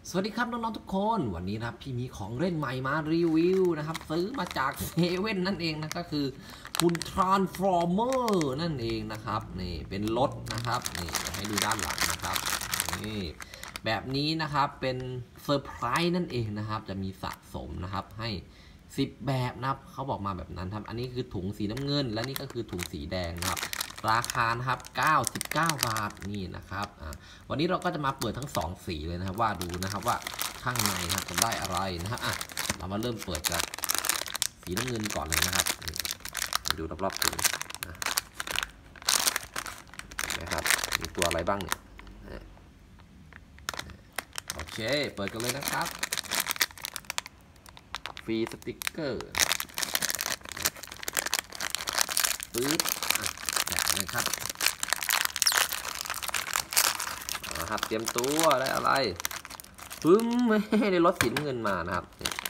สวัสดีครับน้องๆทุกคนวันนี้นะครับพี่มีของเล่นใหม่มารีวิวนะครับซื้อมาจากเซเว่นนั่นเองนะก็คือหุ่น Transformer นั่นเองนะครับนี่เป็นรถนะครับนี่ให้ดูด้านหลังนะครับนี่แบบนี้นะครับเป็นเซอร์ไพรส์นั่นเองนะครับจะมีสะสมนะครับให้10แบบนะครับเขาบอกมาแบบนั้นครับอันนี้คือถุงสีน้ำเงินและนี่ก็คือถุงสีแดงนะครับราคานะครับ99 บาทนี่นะครับวันนี้เราก็จะมาเปิดทั้ง2สีเลยนะครับว่าดูนะครับว่าข้างในนะครับจะได้อะไรนะครับเรามาเริ่มเปิดจากสีน้ำเงินก่อนเลยนะครับดูรอบๆถุงนะครับมีตัวอะไรบ้างเนี่ยโอเคเปิดกันเลยนะครับฟรีสติกเกอร์ปึ๊บแกะเลยครับนะครับเตรียมตัวได้อะไรปึ๊มไม่ได้รถสีเงินมานะครับ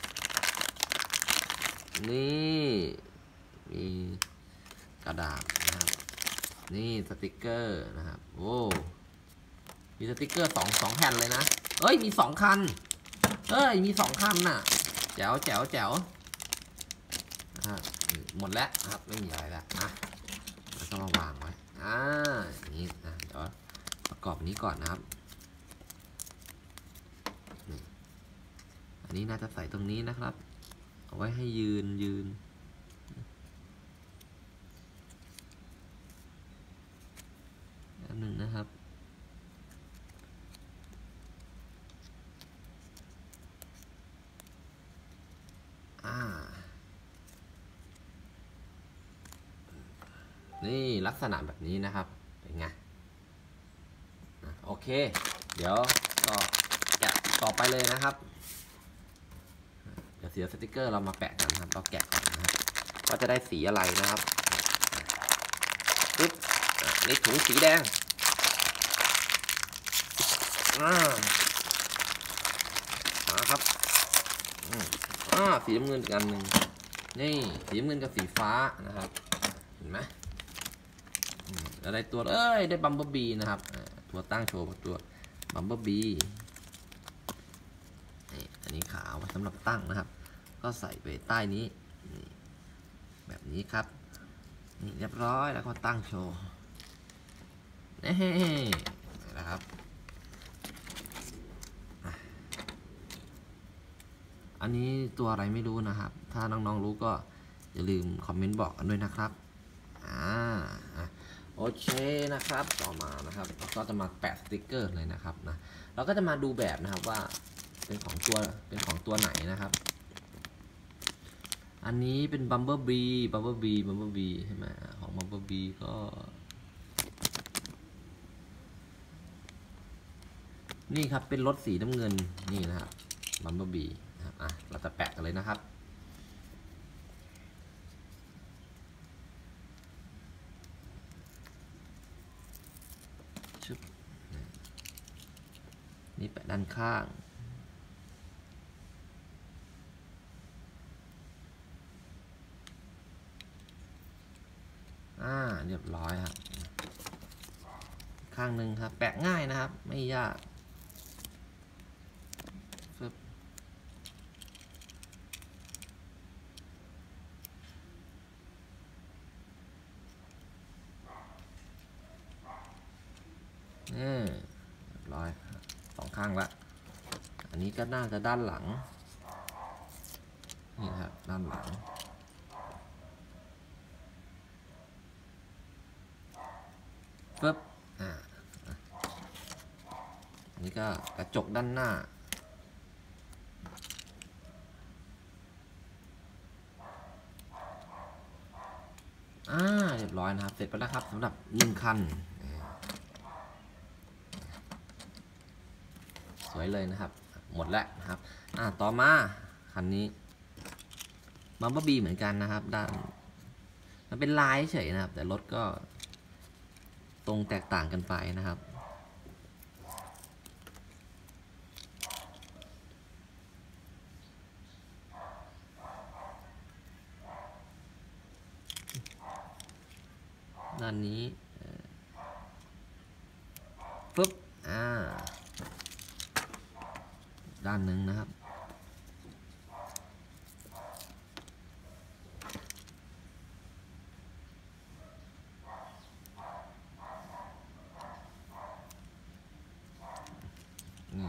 นี่มีกระดาษนะครับนี่สติกเกอร์นะครับโอ้มีสติกเกอร์สองแผ่นเลยนะเอ้ยมี2 คันมี2 คันน่ะแจ๋วหมดแล้วครับไม่มีอะไรแล้วแล้วก็มาวางไว้อย่างนี้นะเดี๋ยวประกอบนี้ก่อนนะครับอันนี้น่าจะใส่ตรงนี้นะครับเอาไว้ให้ยืนอันหนึ่งนะครับนี่ลักษณะแบบนี้นะครับเป็นไงโอเคเดี๋ยวก็แกะต่อไปเลยนะครับเดี๋ยวเสียสติกเกอร์เรามาแปะกันครับเราแกะก่อนนะครับว่าจะได้สีอะไรนะครับปึ๊บนี่ถุงสีแดงมาครับสีน้ำเงินอีกอันหนึ่งนี่สีน้ำเงินกับสีฟ้านะครับเห็นไหมอะไรตัวได้บัมเบอร์บีนะครับตัวตั้งโชว์ตัวบัมเบอร์บีอันนี้ขาไว้สำหรับตั้งนะครับก็ใส่ไปใต้นี้แบบนี้ครับนี่เรียบร้อยแล้วก็ตั้งโชว์นี่นะครับอันนี้ตัวอะไรไม่รู้นะครับถ้าน้องๆรู้ก็อย่าลืมคอมเมนต์บอกกันด้วยนะครับโอเคนะครับต่อมานะครับเราก็จะมาแปะสติกเกอร์เลยนะครับนะเราก็จะมาดูแบบนะครับว่าเป็นของตัวไหนนะครับอันนี้เป็นบัมเบอร์บีใช่ไหมของบัมเบอร์บีก็นี่ครับเป็นรถสีน้ำเงินนี่นะครับบัมเบอร์บีนะครับเราจะแปะกันเลยนะครับนี่แปะด้านข้างเรียบร้อยครับข้างหนึ่งครับแปะง่ายนะครับไม่ยากเรียบร้อย2 ข้างละอันนี้ก็น่าจะด้านหลังนี่ครับด้านหลังปึ๊บอันนี้ก็กระจกด้านหน้าเรียบร้อยนะครับเสร็จไปแล้วครับสำหรับ1 คันสวยเลยนะครับหมดแล้วนะครับต่อมาคันนี้บัมเบอร์บีเหมือนกันนะครับด้านมันเป็นลายเฉยนะครับแต่รถก็ตรงแตกต่างกันไปนะครับด้านนี้ปึ๊บด้านหนึ่งนะครับนี่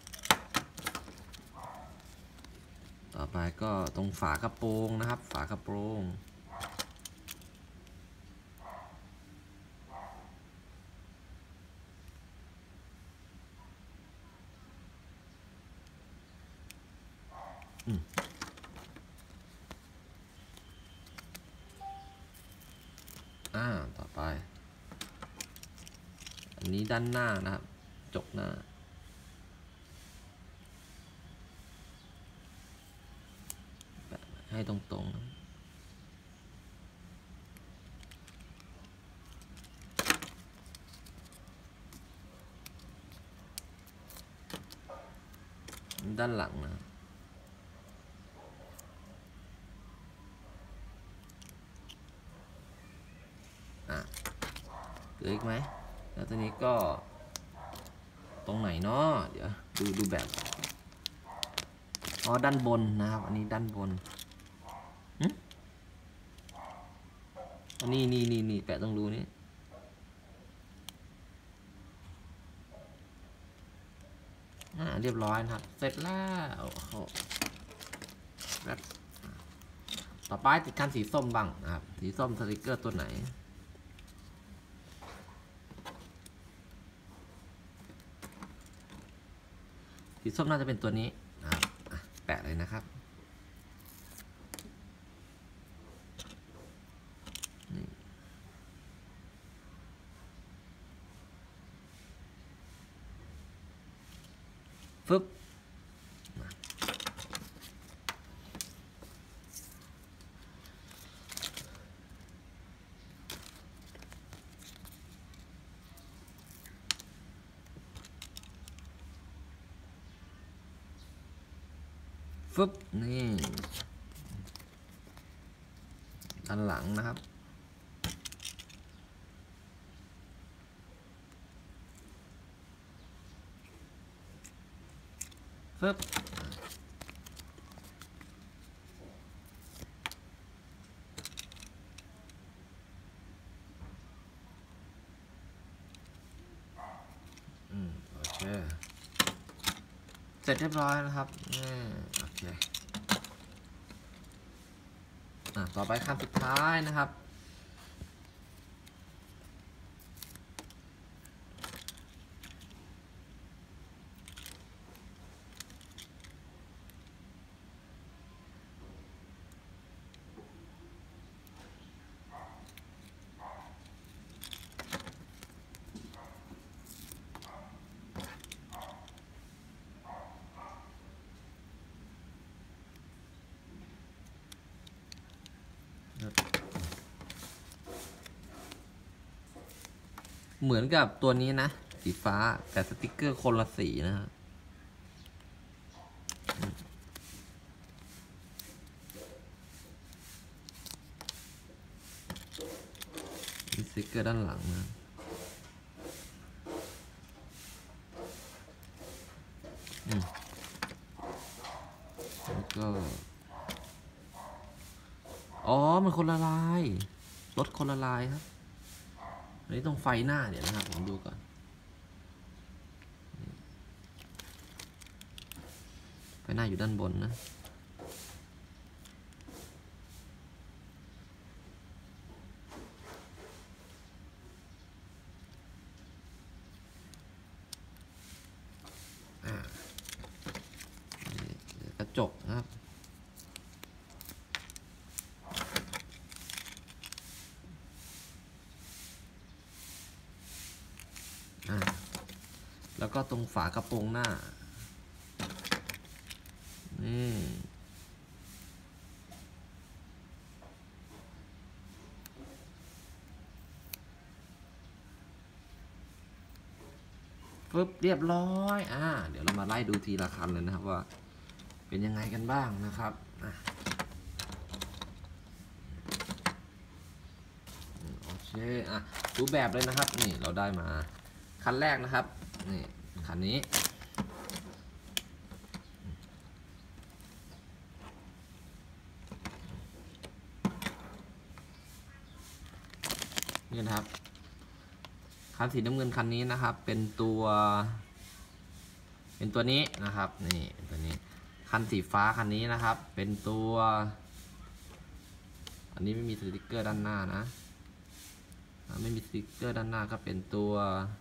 ต่อไปก็ตรงฝากระโปรงนะครับฝากระโปรงต่อไปอันนี้ด้านหน้านะครับจกหน้าให้ตรงๆด้านหลังนะเหลืออีกไหมแล้วตัวนี้ก็ตรงไหนเนาะเดี๋ยวดูแบบด้านบนนะครับอันนี้ด้านบนอันนี้นี่แปะตรงรูนี้เรียบร้อยนะครับเสร็จแล้วต่อไปติดคันสีส้มบ้างนะครับสีส้มสติกเกอร์ตัวไหนสีส้มน่าจะเป็นตัวนี้นะครับแปะเลยนะครับนี่ฟึบฟึบนี่ด้านหลังนะครับฟึบโอเคเสร็จเรียบร้อยนะครับโอเคต่อไปขั้นสุดท้ายนะครับเหมือนกับตัวนี้นะสีฟ้าแต่สติกเกอร์คนละสีนะครับมีสติกเกอร์ด้านหลังนะแล้วก็มันคนละลายรถคนละลายครับอันนี้ตรงไฟหน้าเนี่ยนะครับผมดูก่อนไฟหน้าอยู่ด้านบนนะกระจกนะครับแล้วก็ตรงฝากระโปรงหน้านี่ปึ๊บเรียบร้อยเดี๋ยวเรามาไล่ดูทีละคันเลยนะครับว่าเป็นยังไงกันบ้างนะครับโอเคดูแบบเลยนะครับนี่เราได้มาคันแรกนะครับนี่คันนี้นี่นะครับคันสีน้ำเงินคันนี้นะครับเป็นตัวนี้นะครับนี่เป็นตัวนี้คันสีฟ้าคันนี้นะครับเป็นตัวอันนี้ไม่มีสติกเกอร์ด้านหน้านะไม่มีสติกเกอร์ด้านหน้าก็เป็นตัว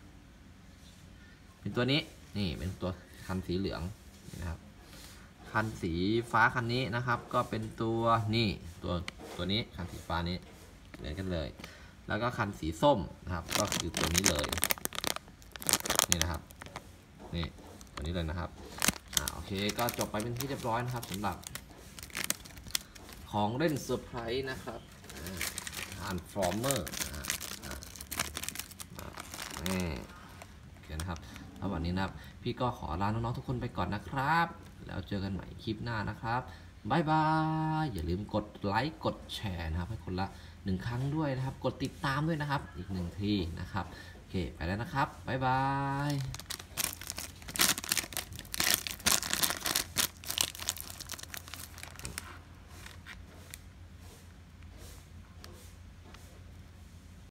นี้นี่เป็นตัวคันสีเหลืองนะครับคันสีฟ้าคันนี้นะครับก็เป็นตัวนี่ตัวนี้คันสีฟ้านี้เหมือนกันเลยแล้วก็คันสีส้มนะครับก็คือตัวนี้เลยนี่นะครับนี่ตัวนี้เลยนะครับโอเคก็จบไปเป็นที่เรียบร้อยนะครับสำหรับของเล่นเซอร์ไพรส์นะครับTransformer โอเคนะครับแล้ววันนี้นะครับพี่ก็ขอลาน้องๆทุกคนไปก่อนนะครับแล้วเจอกันใหม่คลิปหน้านะครับบ๊ายบายอย่าลืมกดไลค์กดแชร์นะครับให้คนละ1 ครั้งด้วยนะครับกดติดตามด้วยนะครับอีก1 ทีนะครับโอเคไปแล้วนะครับบ๊ายบาย